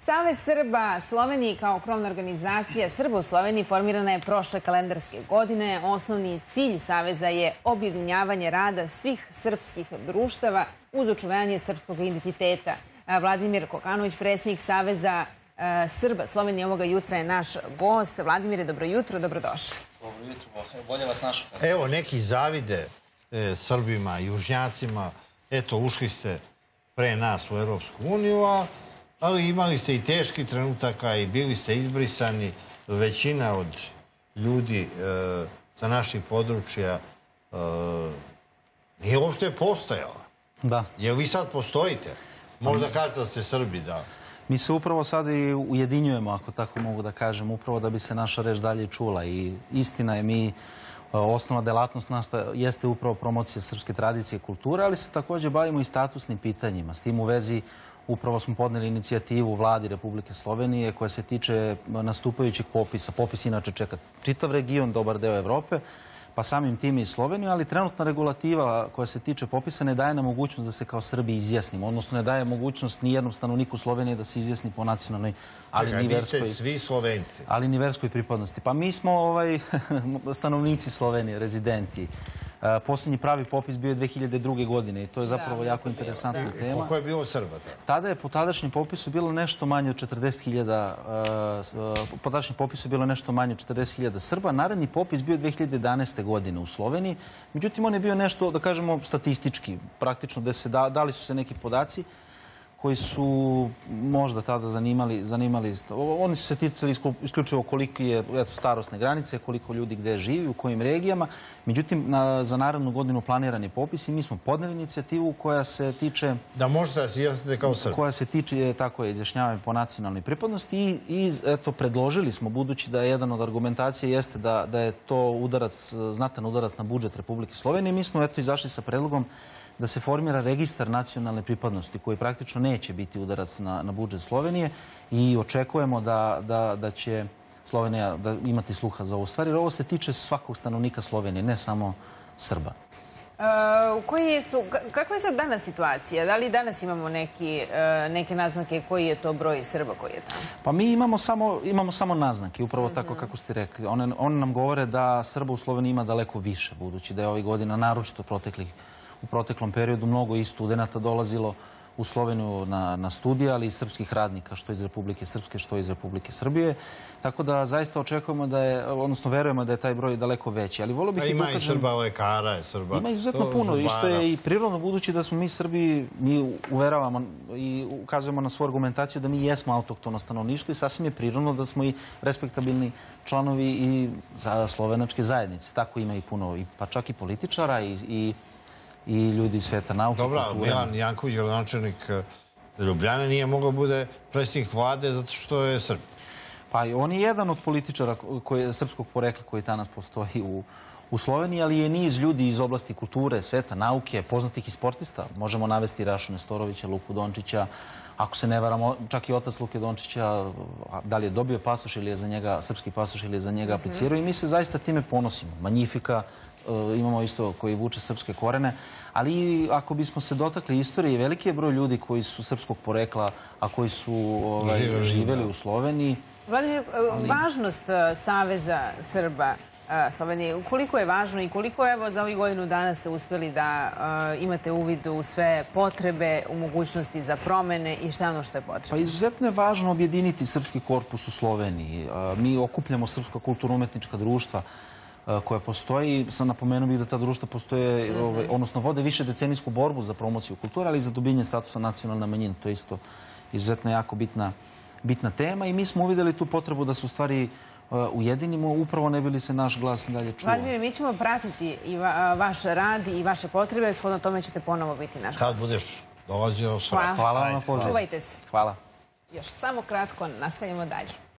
Savez Srba Slovenije kao krovna organizacija Srba u Sloveniji formirana je prošle kalendarske godine. Osnovni cilj Saveza je objedinjavanje rada svih srpskih društava uz očuvanje srpskog identiteta. Vladimir Kokanović, predsjednik Saveza Srba Slovenije, ovoga jutra je naš gost. Vladimire, dobro jutro, dobrodošli. Dobro jutro, bolje vas našao. Evo, neki zavide Srbima, južnjacima, eto, ušli ste pre nas u Europsku uniju, ali imali ste i teški trenutaka i bili ste izbrisani. Većina od ljudi sa naših područja nije uopšte postojala. Da. Jer vi sad postojite? Možda kažete da ste Srbi, da. Mi se upravo sad i ujedinjujemo, ako tako mogu da kažem, upravo da bi se naša reč dalje čula. I istina je, osnovna delatnost nas jeste upravo promocija srpske tradicije i kulture, ali se također bavimo i statusnim pitanjima. S tim u vezi upravo smo podneli inicijativu Vladi Republike Slovenije koja se tiče nastupajućih popisa. Popis inače čeka čitav region, dobar deo Evrope, pa samim tim i Sloveniju, ali trenutna regulativa koja se tiče popisa ne daje nam mogućnost da se kao Srbi izjasnimo, odnosno ne daje mogućnost ni jednom stanovniku Slovenije da se izjasni po nacionalnoj, ali ni verskoj pripadnosti. Pa mi smo stanovnici Slovenije, rezidenti. Posljednji pravi popis bio je 2002. godine i to je zapravo jako interesantna tema. Koliko je bilo Srba? Tada je po tadašnjem popisu bilo nešto manje od 40.000, po tadašnjem popisu bilo nešto manje od 40.000 Srba. Naredni popis bio je 2011. godine u Sloveniji. Međutim, on je bio nešto, da kažemo, statistički. Praktično, dali su se neki podaci koji su možda tada zanimali. Oni su se ticali isključivo koliko je starosne granice, koliko ljudi gde živi, u kojim regijama. Međutim, za narednu godinu planiran je popis i mi smo podneli inicijativu koja se tiče... Da možete da se izjasnite kao Srbi. Koja se tiče, tako je, izjašnjavanja po nacionalnoj pripadnosti i predložili smo, budući da je jedan od argumentacije jeste da je to znatan udarac na budžet Republike Slovenije. Mi smo izašli sa predlogom da se formira registar nacionalne pripadnosti koji praktično neće biti udarac na budžet Slovenije i očekujemo da će Slovenija imati sluha za ovu stvar, jer ovo se tiče svakog stanovnika Slovenije, ne samo Srba. Kakva je sad danas situacija? Da li danas imamo neke naznake koji je to broj Srba koji je tamo? Pa mi imamo samo naznake, upravo tako kako ste rekli. One nam govore da Srba u Sloveniji ima daleko više, budući da je ovih godina, naročito u proteklom periodu, mnogo i studenata dolazilo u Sloveniju na studije, ali i srpskih radnika, što iz Republike Srpske, što iz Republike Srbije. Tako da zaista očekujemo odnosno verujemo da je taj broj daleko veći. Ali volio bih i ima i Srba lekara, Srba... Ima izuzetno puno i što je i prirodno, budući da smo mi Srbi, mi uveravamo i ukazujemo na svoju argumentaciju da mi jesmo autohtono stanovništvo i sasvim je prirodno da smo i respektabilni članovi i slovenačke zajednice. Tako ima i puno, pa čak i političara i ljudi iz sveta nauke. Dobra, Milan Janković, gradonačelnik Ljubljane, nije mogao bude predsjednik vlade zato što je Srb. Pa on je jedan od političara srpskog porekla koji danas postoji u Sloveniji, ali je niz ljudi iz oblasti kulture, sveta, nauke, poznatih i sportista. Možemo navesti Rašu Nestorovića, Luku Dončića, ako se ne varamo, čak i otac Luke Dončića, da li je dobio pasoš ili je za njega, srpski pasoš ili je za njega aplicirao i mi se zaista time ponosimo. Magnifica, imamo isto koji vuče srpske korene, ali ako bismo se dotakli istorije, veliki je broj ljudi koji su srpskog porekla, a koji su živjeli u Sloveniji. Vladimir, važnost Saveza Srba Slovenije, koliko je važno i koliko evo za ovih godinu dana ste uspjeli da imate uvid u sve potrebe, u mogućnosti za promene i šta je ono što je potrebno? Pa izuzetno je važno objediniti srpski korpus u Sloveniji. Mi okupljamo srpska kulturno-umetnička društva koja postoji. Sam napomenuo bih da ta društva postoje, odnosno vode više decenijsku borbu za promociju kulture, ali i za dobijenje statusa nacionalne manjine. To je isto izuzetno jako bitna tema i mi smo uvidjeli tu potrebu da se u stvari ujedinimo, upravo ne bi li se naš glas dalje čuo. Vladimir, mi ćemo pratiti i vaš rad i vaše potrebe, shodno tome ćete ponovo biti naš gost. Kad budeš dolazio... Hvala vam na pozivu. Čuvajte se. Hvala. Još samo kratko, nastavimo dalje.